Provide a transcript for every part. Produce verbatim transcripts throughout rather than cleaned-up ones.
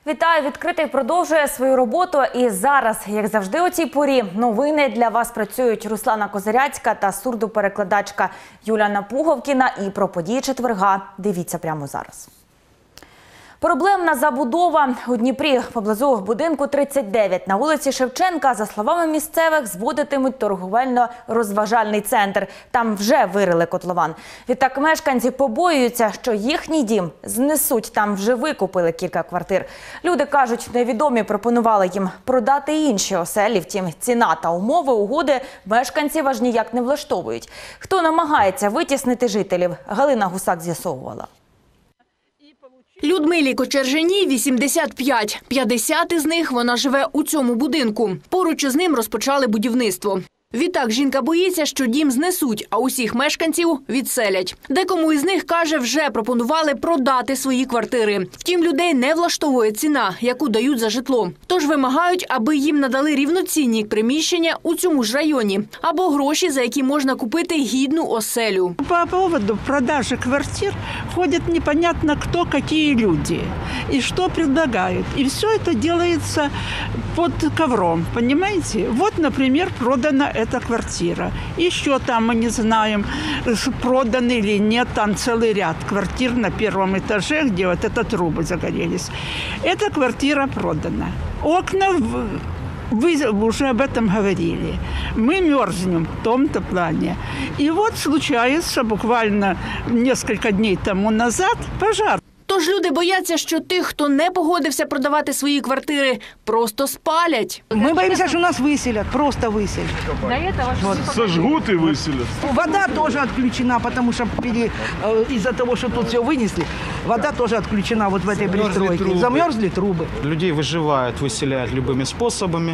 Вітаю! Відкритий продовжує свою роботу. І зараз, як завжди у цій порі, новини для вас працюють Руслана Козиряцька та сурдоперекладачка Юліана Пуговкіна. І про події четверга дивіться прямо зараз. Проблемна забудова у Дніпрі поблизу будинку тридцять дев'ять на вулиці Шевченка, за словами місцевих, зводитимуть торговельно-розважальний центр. Там вже вирили котлован. Відтак мешканці побоюються, що їхній дім знесуть. Там вже викупили кілька квартир. Люди кажуть, невідомі пропонували їм продати інші оселі. Втім, ціна та умови угоди мешканців аж ніяк не влаштовують. Хто намагається витіснити жителів, Галина Гусак з'ясовувала. Людмилі Кочержаній вісімдесят п'ять. п'ятдесят із них вона живе у цьому будинку. Поруч із ним розпочали будівництво. Відтак жінка боїться, що дім знесуть, а усіх мешканців відселять. Декому із них, каже, вже пропонували продати свої квартири. Втім, людей не влаштовує ціна, яку дають за житло. Тож вимагають, аби їм надали рівноцінні приміщення у цьому ж районі. Або гроші, за які можна купити гідну оселю. По поводу продажи квартир ходят непонятно кто, какие люди. И что предлагают. И все это делается под ковром, понимаете? Вот, например, продана эта квартира. Еще там мы не знаем, проданы или нет. Там целый ряд квартир на первом этаже, где вот это трубы загорелись. Эта квартира продана. Окна, вы уже об этом говорили. Мы мерзнем в том-то плане. И вот случается буквально несколько дней тому назад пожар. Тож люди бояться, що тих, хто не погодився продавати свої квартири, просто спалять. Мы боимся, что нас выселят, просто выселят. Вот. Сожгут и выселят. Вода тоже отключена, потому что пере... из-за того, что тут все вынесли, вода тоже отключена вот в этой пристройке. Трубы. Замерзли трубы. Людей выживают, выселяют любыми способами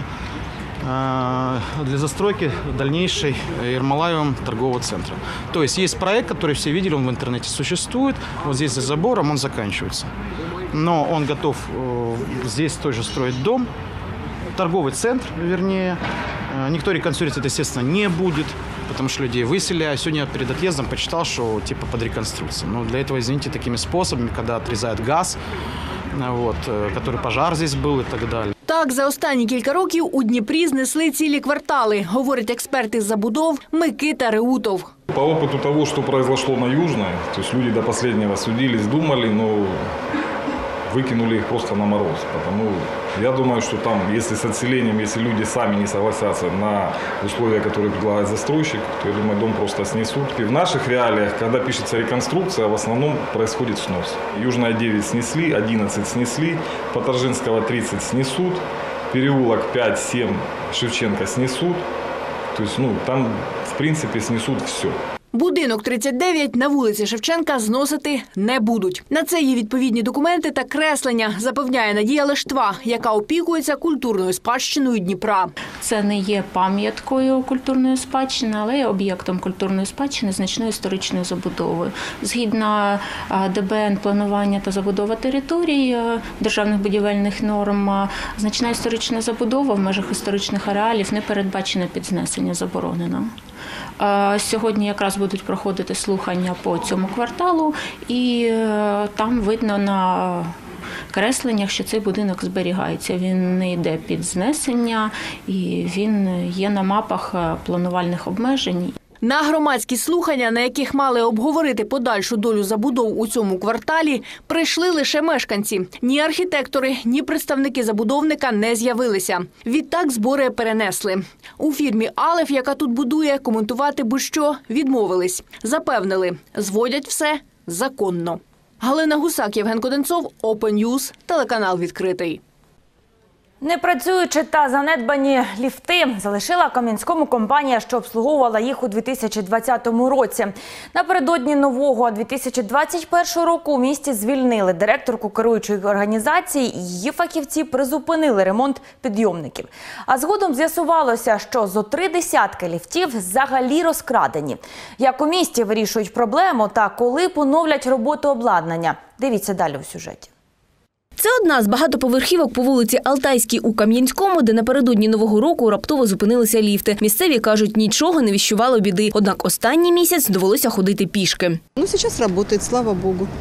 для застройки дальнейшей Ермолаевым торгового центра. То есть есть проект, который все видели, он в интернете существует. Вот здесь за забором он заканчивается. Но он готов здесь тоже строить дом, торговый центр, вернее. Никто реконструировать это, естественно, не будет, потому что людей выселяют. Сегодня перед отъездом почитал, что типа под реконструкцию. Но для этого, извините, такими способами, когда отрезают газ, вот, который пожар здесь был и так далее. Так, за останні кілька років у Дніпрі знесли цілі квартали, говорить експерт із забудов Микита Реутов. По опыту того, что произошло на Южной, то есть люди до последнего судились, думали, но выкинули их просто на мороз. Потому я думаю, что там, если с отселением, если люди сами не согласятся на условия, которые предлагает застройщик, то, я думаю, дом просто снесут. И в наших реалиях, когда пишется реконструкция, в основном происходит снос. Южная девять снесли, одиннадцать снесли, Поторжинского тридцать снесут, переулок пять-семь Шевченко снесут. То есть, ну, там, в принципе, снесут все. Будинок тридцять дев'ять на вулиці Шевченка зносити не будуть. На це є відповідні документи та креслення, запевняє Надія Лештва, яка опікується культурною спадщиною Дніпра. Це не є пам'яткою культурної спадщини, але є об'єктом культурної спадщини значною історичною забудовою. Згідно Д Б Н планування та забудова територій державних будівельних норм, значна історична забудова в межах історичних ареалів не передбачена під знесення, заборонена. Сьогодні якраз будуть проходити слухання по цьому кварталу, і там видно на кресленнях, що цей будинок зберігається. Він не йде під знесення, і він є на мапах планувальних обмежень. На громадські слухання, на яких мали обговорити подальшу долю забудов у цьому кварталі, прийшли лише мешканці. Ні архітектори, ні представники забудовника не з'явилися. Відтак збори перенесли. У фірмі «Алеф», яка тут будує, коментувати будь-що відмовились. Запевнили, зводять все законно. Галина Гусак, Євген Коденцов, Open News, телеканал «Відкритий». Непрацюючі та занедбані ліфти залишила Кам'янському компанія, що обслуговувала їх у дві тисячі двадцятому році. Напередодні нового дві тисячі двадцять першого року у місті звільнили директорку керуючої організації, і її фахівці призупинили ремонт підйомників. А згодом з'ясувалося, що зо три десятки ліфтів взагалі розкрадені. Як у місті вирішують проблему та коли поновлять роботу обладнання? Дивіться далі у сюжеті. Це одна з багатоповерхівок по вулиці Алтайській у Кам'янському, де напередодні Нового року раптово зупинилися ліфти. Місцеві кажуть, нічого не віщувало біди. Однак останній місяць довелося ходити пішки. Ну, зараз працює, слава Богу.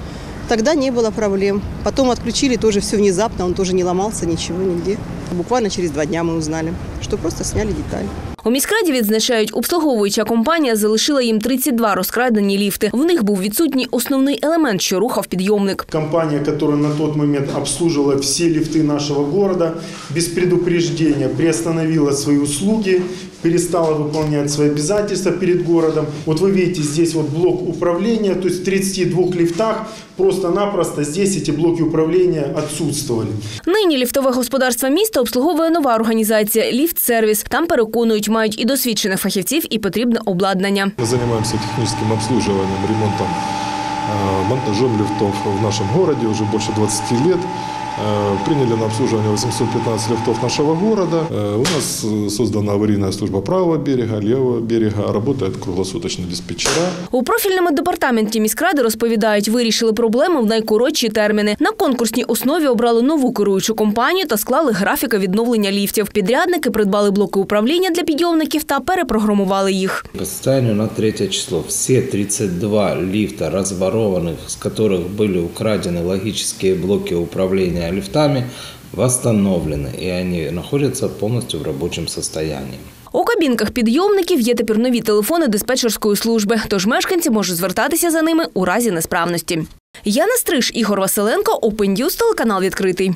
Тогда не было проблем. Потом отключили тоже все внезапно, он тоже не ломался, ничего, нигде. Буквально через два дня мы узнали, что просто сняли детали. У міськраді відзначають, обслуговуюча компанія залишила їм тридцять два розкрадені ліфти. В них був відсутній основний елемент, що рухав підйомник. Компания, которая на тот момент обслуживала все лифты нашего города, без предупреждения приостановила свои услуги, перестала выполнять свои обязательства перед городом. Вот вы видите, здесь вот блок управления, то есть в тридцати двух лифтах просто-напросто здесь эти блоки управления отсутствовали. Нині ліфтове господарство міста обслуговує нова організація «Ліфт-сервіс». Там, переконують, мають і досвідчених фахівців, і потрібне обладнання. Мы занимаемся техническим обслуживанием, ремонтом, монтажом лифтов в нашем городе уже больше двадцати лет. Приняли на обслуживание восемьсот пятнадцать лифтов нашего города. У нас создана аварийная служба правого берега, левого берега. Работают круглосуточно диспетчера. У профільному департаменті міськради розповідають, вирішили проблему в найкоротші терміни. На конкурсній основі обрали нову керуючу компанію та склали графіки відновлення ліфтів. Підрядники придбали блоки управління для підйомників та перепрограмували їх. По состоянию на третье число все тридцать два лифта разворованных, с которых были украдены логические блоки управления лифтами, восстановлены, и они находятся полностью в рабочем состоянии. У кабінках підйомників є тепер нові телефони диспетчерської служби, тож мешканці можуть звертатися за ними у разі несправності. Яна Стриж, Ігор Василенко, Open News, телеканал «Відкритий».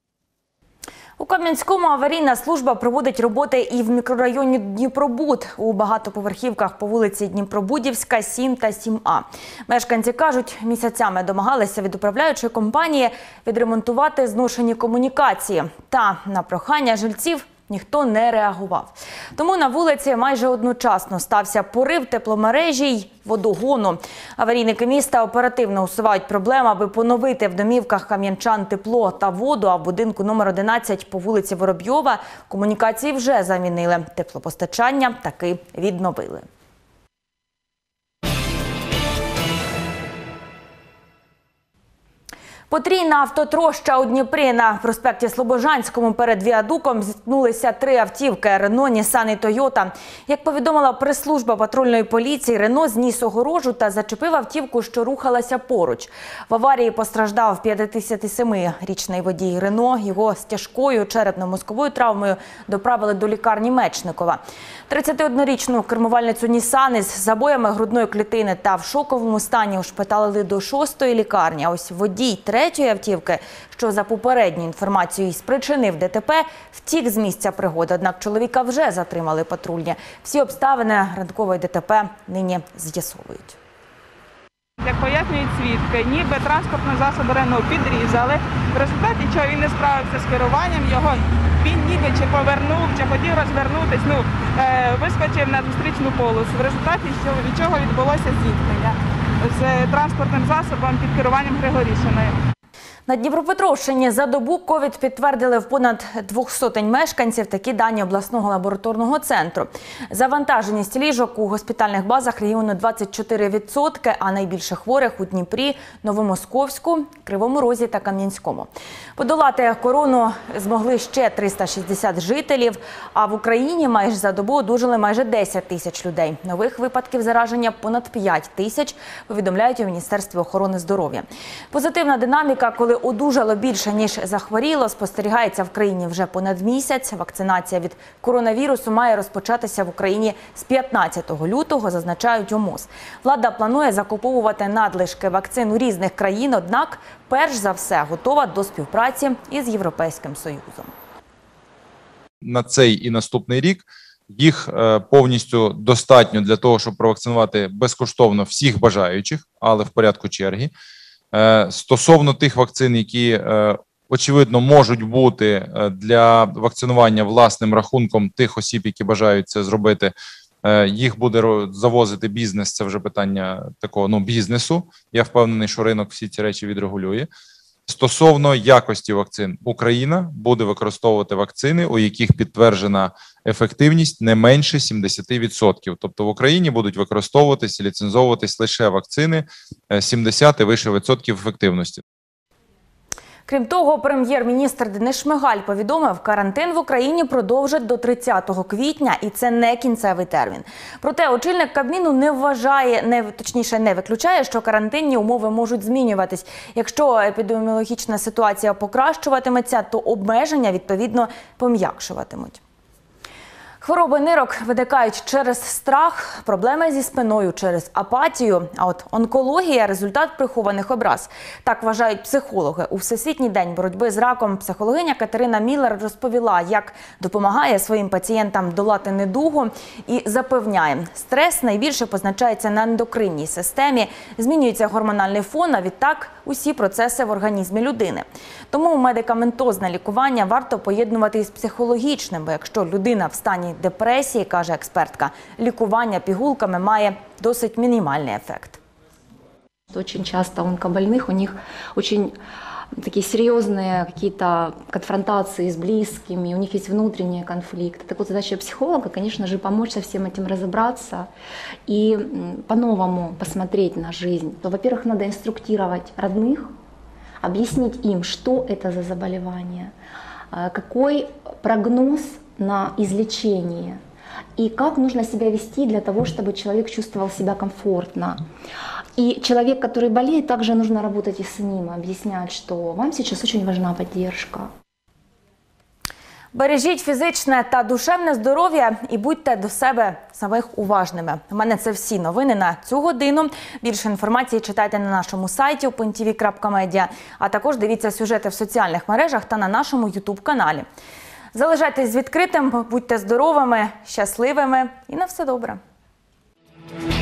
У Кам'янському аварійна служба проводить роботи і в мікрорайоні Дніпробуд у багатоповерхівках по вулиці Дніпробудівська, сім та сім А. Мешканці кажуть, місяцями домагалися від управляючої компанії відремонтувати зношені комунікації. Та на прохання жильців ніхто не реагував. Тому на вулиці майже одночасно стався порив тепломережі й водогону. Аварійники міста оперативно усувають проблему, аби поновити в домівках кам'янчан тепло та воду, а в будинку номер одинадцять по вулиці Воробйова комунікації вже замінили. Теплопостачання таки відновили. Потрійна автотроща у Дніпрі. На проспекті Слобожанському перед віадуком зіткнулися три автівки – Рено, Нісан і Тойота. Як повідомила прес-служба патрульної поліції, Рено зніс огорожу та зачепив автівку, що рухалася поруч. В аварії постраждав п'ятдесятисемирічний водій Рено. Його з тяжкою черепно-мозковою травмою доправили до лікарні Мечникова. тридцятиоднорічну кермувальницю Нісан із забоями грудної клітини та в шоковому стані ушпиталили до шостої лікарні. А ось водій третьої автівки, що за попередньою інформацією спричинив ДТП, втік з місця пригоди. Однак чоловіка вже затримали патрульні. Всі обставини ранкової ДТП нині з'ясовують. Як пояснюють свідки, ніби транспортний засіб Рено підрізали. В результаті, чого він не справився з керуванням, його він ніби чи повернув, чи хотів розвернутися, ну, е, вискочив на зустрічну полосу. В результаті від чого відбулося зіткнення з транспортним засобом під керуванням Григорішиною. На Дніпропетровщині за добу ковід підтвердили в понад двох сотень мешканців. Такі дані обласного лабораторного центру. Завантаженість ліжок у госпітальних базах регіону двадцять чотири відсотки, а найбільше хворих у Дніпрі, Новомосковську, Кривому Розі та Кам'янському. Подолати корону змогли ще триста шістдесят жителів, а в Україні майже за добу одужали майже десять тисяч людей. Нових випадків зараження понад п'ять тисяч, повідомляють у Міністерстві охорони здоров'я. Позитивна динаміка, коли одужало більше, ніж захворіло, спостерігається в країні вже понад місяць. Вакцинація від коронавірусу має розпочатися в Україні з п'ятнадцятого лютого, зазначають у МОЗ. Влада планує закуповувати надлишки вакцин у різних країн, однак перш за все готова до співпраці із Європейським Союзом. На цей і наступний рік їх повністю достатньо для того, щоб провакцинувати безкоштовно всіх бажаючих, але в порядку черги. Стосовно тих вакцин, які, очевидно, можуть бути для вакцинування власним рахунком тих осіб, які бажають це зробити, їх буде завозити бізнес, це вже питання такого, ну, бізнесу. Я впевнений, що ринок всі ці речі відрегулює. Стосовно якості вакцин, Україна буде використовувати вакцини, у яких підтверджена ефективність не менше сімдесят відсотків. Тобто в Україні будуть використовуватись і ліцензовуватись лише вакцини сімдесят і вище відсотків ефективності. Крім того, прем'єр-міністр Денис Шмигаль повідомив, карантин в Україні продовжать до тридцятого квітня, і це не кінцевий термін. Проте очільник Кабміну не вважає, не, точніше не виключає, що карантинні умови можуть змінюватись. Якщо епідеміологічна ситуація покращуватиметься, то обмеження, відповідно, пом'якшуватимуть. Хвороби нирок виникають через страх, проблеми зі спиною через апатію. А от онкологія – результат прихованих образ. Так вважають психологи. У Всесвітній день боротьби з раком психологиня Катерина Міллер розповіла, як допомагає своїм пацієнтам долати недугу і запевняє, стрес найбільше позначається на ендокринній системі, змінюється гормональний фон, а відтак усі процеси в організмі людини. Тому медикаментозне лікування варто поєднувати із психологічним, бо якщо людина в стані депресії, каже експертка, лікування пігулками має досить мінімальний ефект. Очень часто онкобольных, у них очень такие серьезные какие-то конфронтации с близкими, у них есть внутренние конфликты. Так вот, задача психолога, конечно же, помочь со всем этим разобраться и по-новому посмотреть на жизнь. То, во-первых, надо инструктировать родных, объяснить им, что это за заболевание, какой прогноз на излечение и как нужно себя вести для того, чтобы человек чувствовал себя комфортно. И человек, который болеет, также нужно работать и с ним, объяснять, что вам сейчас очень важна поддержка. Бережіть фізичне та душевне здоров'я і будьте до себе самих уважними. У мене це всі новини на цю годину. Більше інформації читайте на нашому сайті о пе ен ті ві крапка медіа, а також дивіться сюжети в соціальних мережах та на нашому ютуб-каналі. Залишайтесь відкритим, будьте здоровими, щасливими і на все добре.